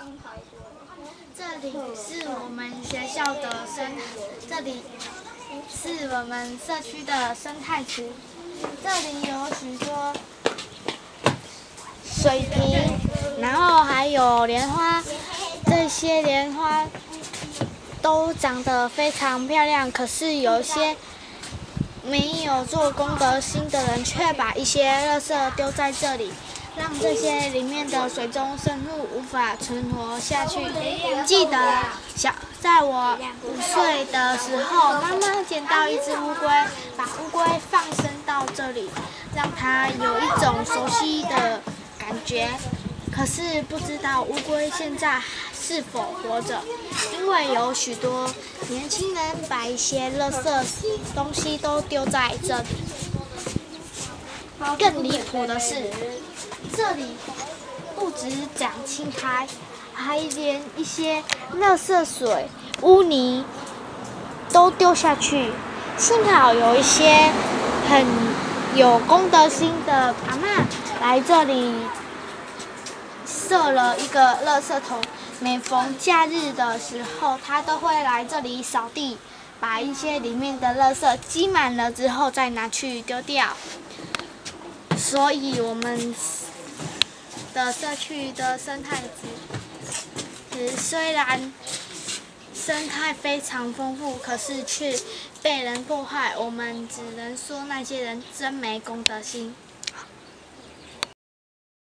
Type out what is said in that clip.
这里是我们学校的这里是我们社区的生态池，这里有许多水瓶，然后还有莲花，这些莲花都长得非常漂亮，可是有些没有做功德心的人却把一些垃圾丢在这里，让这些里面的水中生物无法存活下去。记得在我5岁的时候，妈妈捡到一只乌龟，把乌龟放生到这里，让它有一种熟悉的感觉。可是不知道乌龟现在是否活着，因为有许多年轻人把一些垃圾东西都丢在这里。更离谱的是，这里不止长青苔，还连一些垃圾水、污泥都丢下去。幸好有一些很有公德心的阿嬷来这里设了一个垃圾桶，每逢假日的时候，她都会来这里扫地，把一些里面的垃圾积满了之后再拿去丢掉。所以我们的社区的生态池虽然生态非常丰富，可是却被人破坏，我们只能说那些人真没公德心。